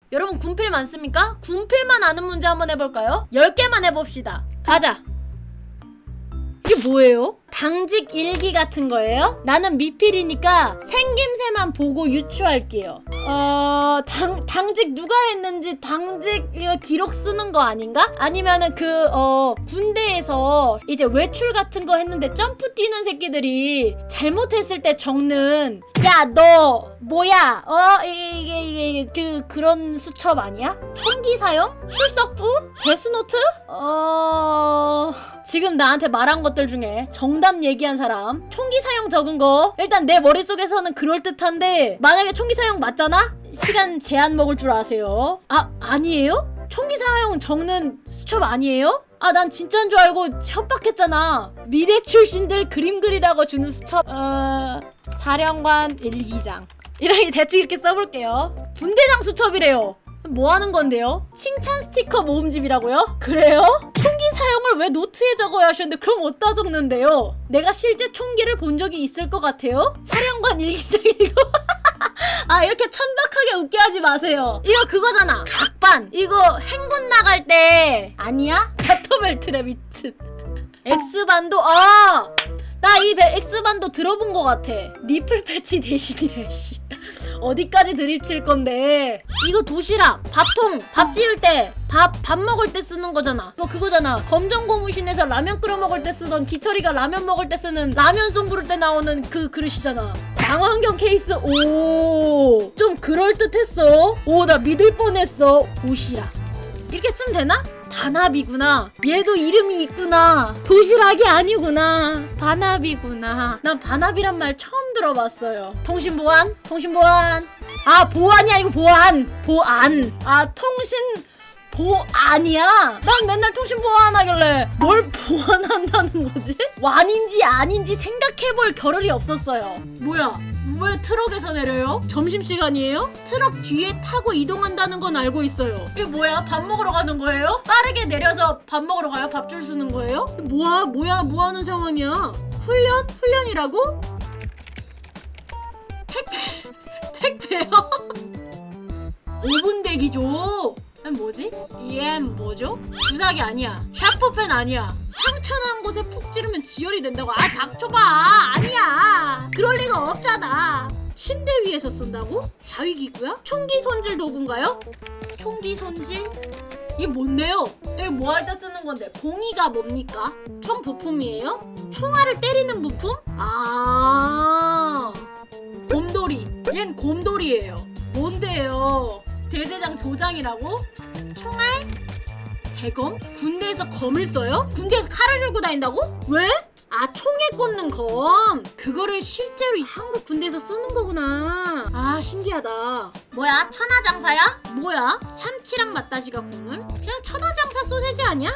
여러분 군필 많습니까? 군필만 아는 문제 한번 해볼까요? 10개만 해봅시다. 가자. 이게 뭐예요? 당직 일기 같은 거예요? 나는 미필이니까 생김새만 보고 유추할게요. 당직 누가 했는지 당직 이거 기록 쓰는 거 아닌가? 아니면은 군대에서 이제 외출 같은 거 했는데 점프 뛰는 새끼들이 잘못했을 때 적는 야 너 뭐야 이게 그런 수첩 아니야? 총기 사용? 출석부? 데스노트? 지금 나한테 말한 것들 중에 정답 얘기한 사람 총기 사용 적은 거 일단 내 머릿속에서는 그럴듯한데 만약에 총기 사용 맞잖아? 시간 제한 먹을 줄 아세요. 아니에요? 총기 사용 적는 수첩 아니에요? 난 진짜인 줄 알고 협박했잖아. 미대 출신들 그림 그리라고 주는 수첩. 사령관 일기장 이렇게 대충 이렇게 써볼게요. 군대장 수첩이래요. 뭐 하는 건데요? 칭찬 스티커 모음집이라고요? 그래요? 총기 사용을 왜 노트에 적어야 하셨는데 그럼 어디다 적는데요? 내가 실제 총기를 본 적이 있을 것 같아요? 사령관 일기장 이거 이렇게 천박하게 웃게 하지 마세요. 이거 그거잖아. 각반. 이거 행군 나갈 때 아니야? 가터벨트래 미친. X반도 나 이 X반도 들어본 것 같아. 니플 패치 대신이래 씨. 어디까지 드립칠 건데. 이거 도시락 밥통 밥 지을 때 밥 먹을 때 쓰는 거잖아. 이거 그거잖아. 검정고무신에서 라면 끓여 먹을 때 쓰던 기철이가 라면 먹을 때 쓰는 라면 송 부를 때 나오는 그 그릇이잖아. 망원경 케이스. 오 좀 그럴듯했어. 나 믿을 뻔했어. 도시락 이렇게 쓰면 되나? 반합이구나. 얘도 이름이 있구나. 도시락이 아니구나. 반합이구나. 난 반합이란 말 처음 들어봤어요. 통신보안? 통신보안. 보안이 아니고 보안. 통신 보안이야? 난 맨날 통신보안 하길래 뭘 보안한다는 거지? 완인지 아닌지 생각해볼 겨를이 없었어요. 뭐야? 왜 트럭에서 내려요? 점심시간이에요? 트럭 뒤에 타고 이동한다는 건 알고 있어요. 이게 뭐야? 밥 먹으러 가는 거예요? 빠르게 내려서 밥 먹으러 가요? 밥 줄 서는 거예요? 뭐야? 뭐 하는 상황이야? 훈련이라고? 택배요? 5분 대기죠. 뭐지? EM 뭐죠? 주사기 아니야. 샤프펜 아니야. 상처난 곳에 푹 찌르면 지혈이 된다고. 닥쳐봐. 아니야. 그럴 리가 없잖아. 침대 위에서 쓴다고? 자위기구야? 총기 손질 도구인가요? 총기 손질? 이게 뭔데요? 이게 뭐 할 때 쓰는 건데? 공이가 뭡니까? 총 부품이에요? 총알을 때리는 부품? 곰돌이. 얜 곰돌이에요. 뭔데요? 대제장 도장이라고? 총알? 대검? 군대에서 검을 써요? 군대에서 칼을 들고 다닌다고? 왜? 총에 꽂는 검. 그거를 실제로 한국 군대에서 쓰는 거구나. 신기하다. 뭐야? 천하장사야? 뭐야? 참치랑 맛다시가 국물? 그냥 천하장사 소세지 아니야?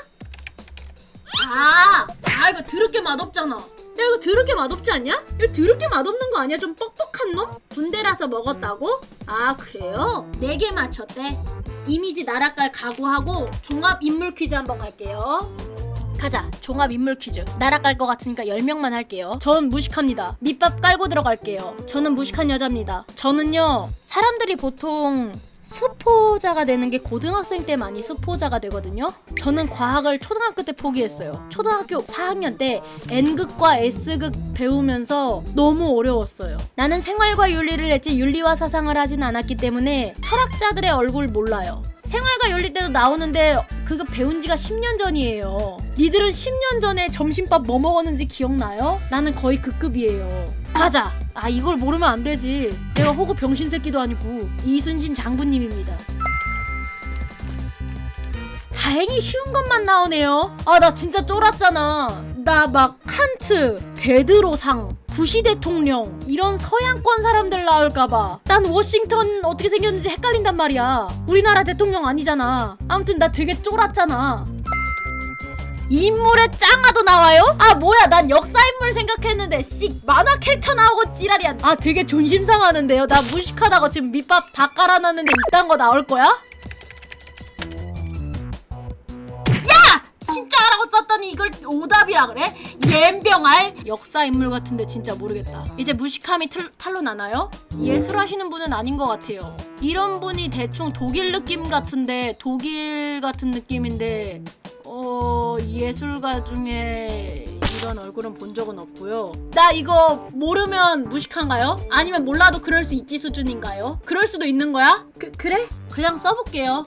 이거 드럽게 맛없잖아. 야 이거 드럽게 맛없지 않냐? 이거 드럽게 맛없는 거 아니야? 좀 뻑뻑한 놈? 군대라서 먹었다고? 그래요? 4개 맞췄대. 이미지 나락갈 각오하고 종합 인물 퀴즈 한번 갈게요. 가자. 종합 인물 퀴즈. 나락갈 것 같으니까 10명만 할게요. 전 무식합니다. 밑밥 깔고 들어갈게요. 저는 무식한 여자입니다. 저는요 사람들이 보통 수포자가 되는 게 고등학생 때 많이 수포자가 되거든요. 저는 과학을 초등학교 때 포기했어요. 초등학교 4학년 때 N극과 S극 배우면서 너무 어려웠어요. 나는 생활과 윤리를 했지 윤리와 사상을 하진 않았기 때문에 철학자들의 얼굴 몰라요. 생활과 윤리 때도 나오는데 그거 배운 지가 10년 전이에요. 니들은 10년 전에 점심밥 뭐 먹었는지 기억나요? 나는 거의 그 급이에요. 가자! 이걸 모르면 안 되지. 내가 호구 병신 새끼도 아니고 이순신 장군님입니다. 다행히 쉬운 것만 나오네요. 나 진짜 쫄았잖아. 나 막 칸트, 베드로상, 부시 대통령 이런 서양권 사람들 나올까봐. 난 워싱턴 어떻게 생겼는지 헷갈린단 말이야. 우리나라 대통령 아니잖아. 아무튼 나 되게 쫄았잖아. 인물의 짱아도 나와요? 뭐야 난 역사인물 생각했는데 만화 캐릭터 나오고 지랄이야. 되게 존심 상하는데요. 나 무식하다고 지금 밑밥 다 깔아놨는데 이딴 거 나올 거야? 야! 진짜 역사라고 썼더니 이걸 오답이라 그래? 옌병알? 역사 인물 같은데 진짜 모르겠다. 이제 무식함이 탄로 나나요? 예술하시는 분은 아닌 것 같아요. 이런 분이 대충 독일 느낌 같은데, 독일 같은 느낌인데 예술가 중에 이런 얼굴은 본 적은 없고요. 나 이거 모르면 무식한가요? 아니면 몰라도 그럴 수 있지 수준인가요? 그럴 수도 있는 거야? 그래? 그냥 써볼게요.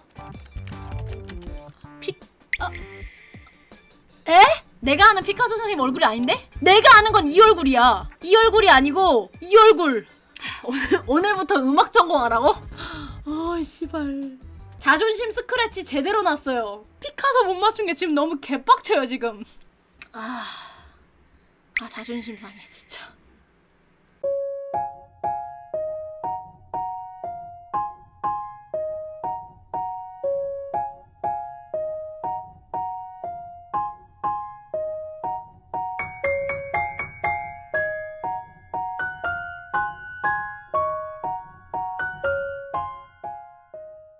에? 내가 아는 피카소 선생님 얼굴이 아닌데? 내가 아는 건 이 얼굴이야. 이 얼굴이 아니고 이 얼굴. 오늘부터 음악 전공하라고? 씨발. 자존심 스크래치 제대로 났어요. 피카소 못 맞춘 게 지금 너무 개빡쳐요 지금. 자존심 상해 진짜.